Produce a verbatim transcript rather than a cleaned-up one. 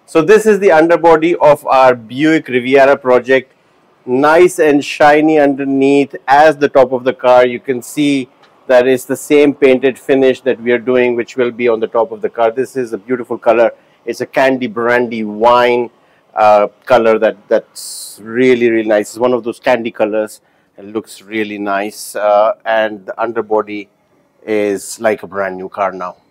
So this is the underbody of our Buick Riviera project. Nice and shiny underneath. As the top of the car, you can see that it's the same painted finish that we are doing, which will be on the top of the car. This is a beautiful color. It's a candy brandy wine uh, color that that's really really nice. It's one of those candy colors. It looks really nice, uh, and the underbody is like a brand new car now.